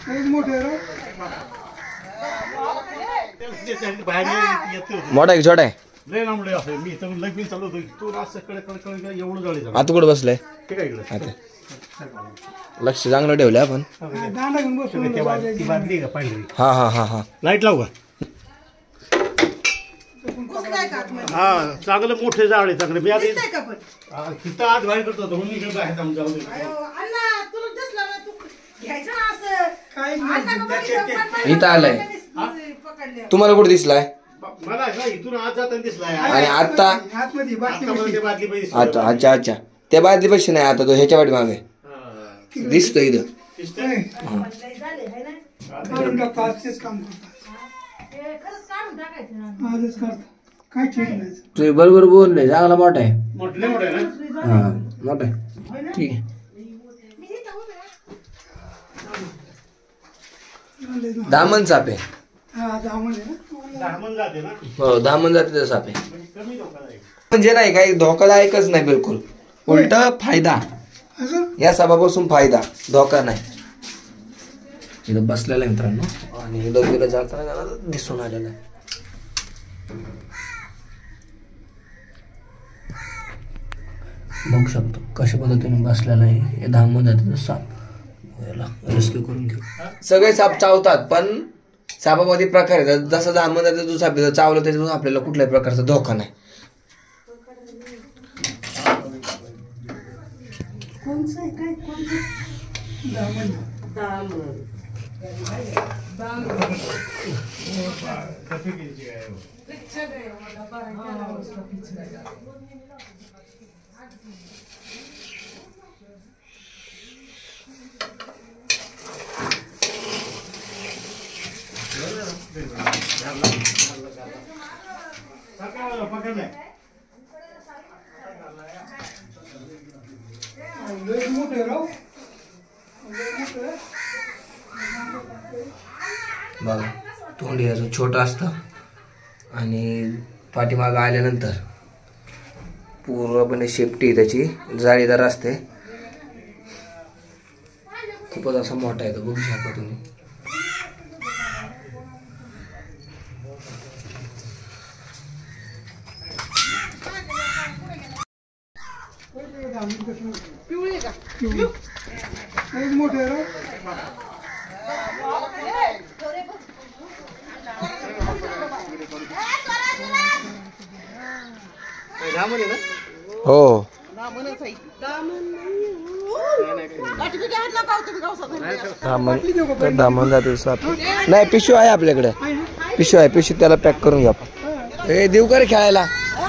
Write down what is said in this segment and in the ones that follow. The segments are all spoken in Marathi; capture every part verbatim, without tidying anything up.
मोठा आहे छोटा आहे लय लांबले असं मी तर लगीन चालू होतो तू असं कडे कडे कडे एवढं जाळी आता कुठं बसलाय ठीक आहे इकडे आता लक्ष चांगलं ठेवलं आपण ती बादली का पाहिजे हा हा हा हा लाईट लावू का हा चांगलं मोठे जाळे चांगले मी आधी तिथं आत बाहेर करतो म्हणून इकडे बाहेर जाऊन जाऊ इथं आलाय तुम्हाला कुठे दिसलाय मला इथून आत जाताना दिसलाय आणि आता बादली अच्छा अच्छा अच्छा त्या बादली पैसे नाही आता तो ह्याच्या वाटी मागे दिसतो इथं तुम्ही बरोबर बोलले चांगला मोठा आहे मोठे मोठे ना हा मोठा आहे ठीक आहे दामन साप आहे हो दामन जाते साप आहे म्हणजे नाही काही धोकादायकच नाही बिलकुल उलट फायदा या सापापासून फायदा धोका नाही इथं बसलेला आहे मित्रांनो आणि दौडीला जाताना त्याला दिसून आलेला आहे बघू शकतो कशा पद्धतीने बसलेला आहे हे दामन जातीचा साप रेस्क्यू करून घेऊ सगळे साप चावतात पण सापामध्ये प्रकार आहेत जसं दामन जातीचा जो साप चावलं त्याच्यातून आपल्याला कुठल्याही प्रकारचा धोका नाही बघा तोंड याचं छोटं असतं आणि पाठीमागं आल्यानंतर पूर्णपणे शेपटी त्याची जाळीदार असते खूपच असा मोठा आहे तो बघू शकता तुम्ही हो दामन जाते साप नाही पिशवी आहे आपल्याकडे पिशवी आहे पिशवी त्याला पॅक करून घ्या हे देऊ का रे खेळायला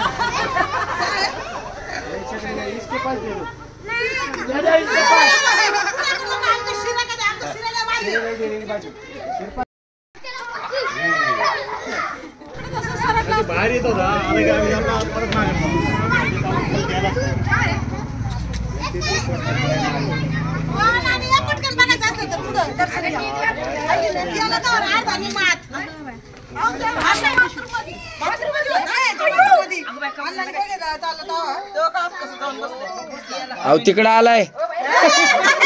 बाहेर येतो परत अहो तिकडं आलाय